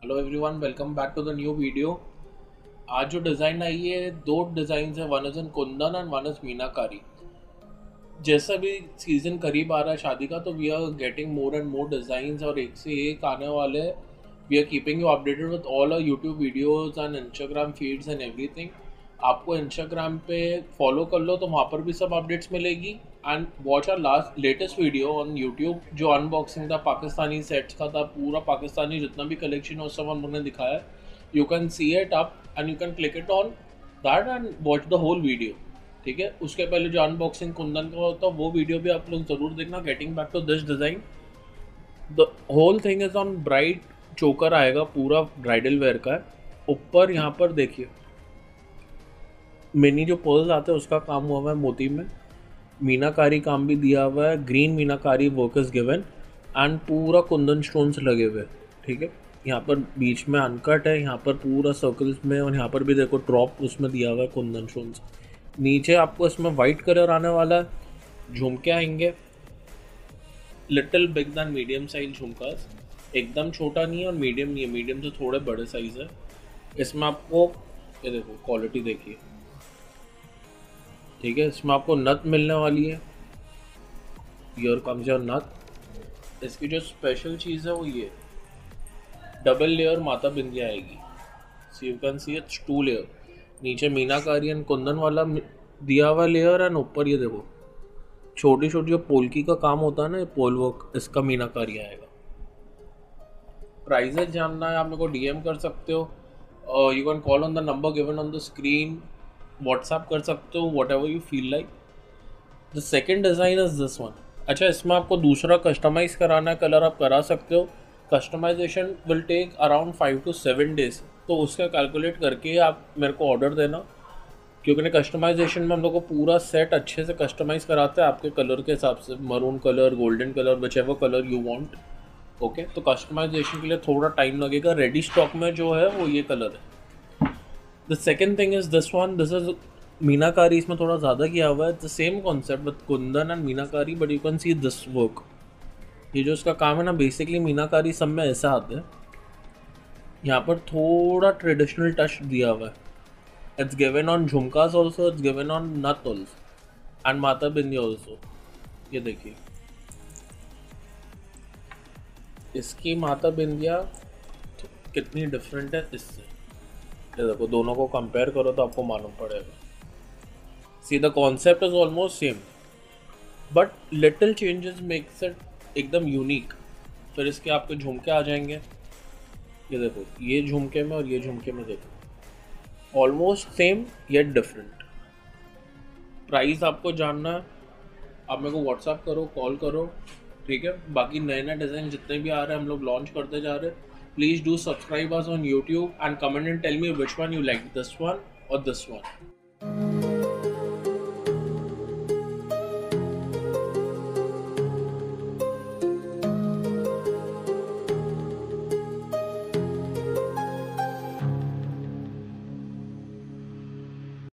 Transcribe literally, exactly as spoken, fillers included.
Hello everyone, welcome back to the new video. आज जो design आई है, दो डिज़ाइन है, one is in kundan and one is meenakari. जैसा भी सीज़न करीब आ रहा है शादी का, तो we are getting more and more designs और एक से एक आने वाले हैं। We are keeping you updated with all our YouTube videos and Instagram feeds and everything. आपको इंस्टाग्राम पे फॉलो कर लो तो वहाँ पर भी सब अपडेट्स मिलेगी। And watch our last latest video on YouTube, जो अनबॉक्सिंग था पाकिस्तानी सेट्स का था। पूरा पाकिस्तानी जितना भी कलेक्शन है उस सब हमने दिखाया है। You can see it up and you can click it on that and watch the whole video. ठीक है, उसके पहले जो अनबॉक्सिंग कुंदन का होता है वो वीडियो भी आप लोग ज़रूर देखना। Getting back to this design, the whole thing is on bride choker आएगा, पूरा ब्राइडल वेयर का है। ऊपर यहाँ पर देखिए मिनी जो पर्ल्स आते हैं उसका काम हुआ हुआ है मोती में। मीनाकारी काम भी दिया हुआ है, green meenakari work is given and पूरा कुंदन स्टोन्स लगे हुए। ठीक है, यहाँ पर बीच में अनकट है, यहाँ पर पूरा सर्कल्स में, और यहाँ पर भी देखो ड्रॉप उसमें दिया हुआ है कुंदन स्टोन्स। नीचे आपको इसमें वाइट कलर आने वाला है, झुमके आएंगे little big than medium size jhumkas. एकदम छोटा नहीं है और मीडियम नहीं है, मीडियम से थोड़े बड़े साइज है। इसमें आपको ये देखो क्वालिटी देखिए। ठीक है, इसमें आपको नथ मिलने वाली है, योर कम्स योर नथ। इसकी जो स्पेशल चीज़ है वो ये डबल लेयर माता बिंदिया आएगी। See you can see it's two layer. नीचे मीनाकारी एंड कुंदन वाला दिया हुआ लेयर एंड ऊपर ये देखो छोटी छोटी जो पोलकी का काम होता है ना, पोल वर्क, इसका मीनाकारी आएगा। प्राइजेस जानना है आप मेरे को डीएम कर सकते हो। You can call on the number given on the screen, WhatsApp कर सकते हो, whatever you feel like. The second design is this one. अच्छा, इसमें आपको दूसरा कस्टमाइज़ कराना है कलर, आप करा सकते हो। Customisation will take around five to seven days, तो उसका कैलकुलेट करके आप मेरे को ऑर्डर देना, क्योंकि कस्टमाइजेशन में हम लोग को पूरा सेट अच्छे से कस्टमाइज़ कराते हैं आपके कलर के हिसाब से, maroon colour, golden colour, whichever colour you want. Okay, तो कस्टमाइजेशन के लिए थोड़ा टाइम लगेगा। रेडी स्टॉक में जो है वो ये कलर है। The second thing is this one, this is meenakari. इसमें थोड़ा ज़्यादा किया हुआ है, the same concept with kundan and meenakari, but you can see this work. ये जो इसका काम है ना, बेसिकली मीनाकारी सब में ऐसा आता है। यहाँ पर थोड़ा ट्रेडिशनल टच दिया हुआ है। It's given on jhumkas also, it's given on nath also and mata bindi also. ये देखिए इसकी माता बिंदिया कितनी डिफरेंट है इससे। ये देखो, दोनों को कंपेयर करो तो आपको मालूम पड़ेगा। See the concept is almost same, but little changes makes it एकदम यूनिक। फिर इसके आपके झुमके आ जाएंगे। ये देखो, ये झुमके में और ये झुमके में देखो almost same yet different. Price आपको जानना है, आप मेरे को व्हाट्सएप करो, कॉल करो। ठीक है, बाकी नए नए डिज़ाइन जितने भी आ रहे हैं हम लोग लॉन्च करते जा रहे हैं। Please do subscribe us on YouTube and comment and tell me which one you like, this one or this one.